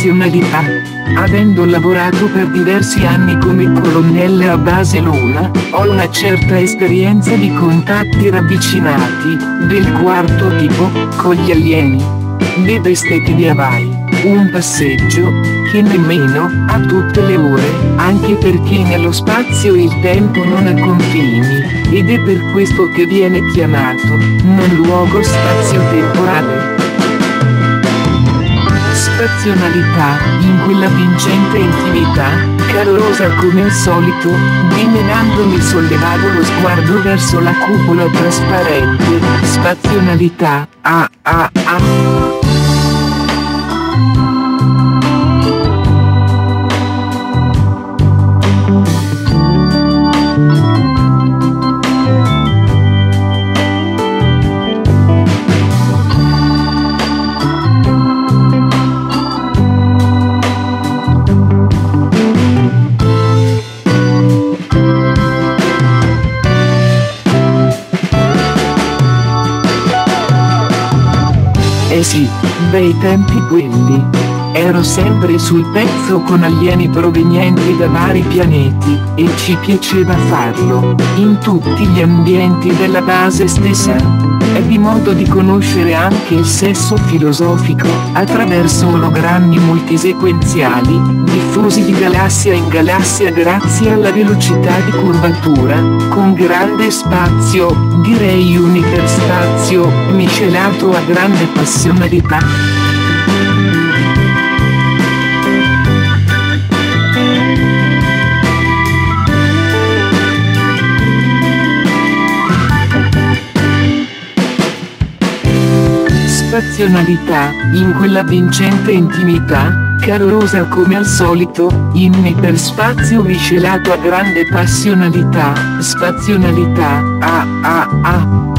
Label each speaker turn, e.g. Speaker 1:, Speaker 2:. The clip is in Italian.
Speaker 1: spazionalità. Avendo lavorato per diversi anni come colonnello a base Luna, ho una certa esperienza di contatti ravvicinati, del quarto tipo, con gli alieni. The Bestek di Hawaii. Un passeggio, che nemmeno, a tutte le ore, anche perché nello spazio il tempo non ha confini, ed è per questo che viene chiamato, non luogo spazio-temporale. Spazionalità, in quella vincente intimità, calorosa come al solito, dimenandomi sollevavo lo sguardo verso la cupola trasparente, spazionalità, Eh sì, bei tempi quelli. Ero sempre sul pezzo con alieni provenienti da vari pianeti, e ci piaceva farlo, in tutti gli ambienti della base stessa. È di modo di conoscere anche il sesso filosofico, attraverso ologrammi multisequenziali, diffusi di galassia in galassia grazie alla velocità di curvatura, con grande spazio, direi un iperspazio, miscelato a grande passionalità. Spazionalità, in quella vincente intimità, calorosa come al solito, in iperspazio miscelato a grande passionalità, spazionalità,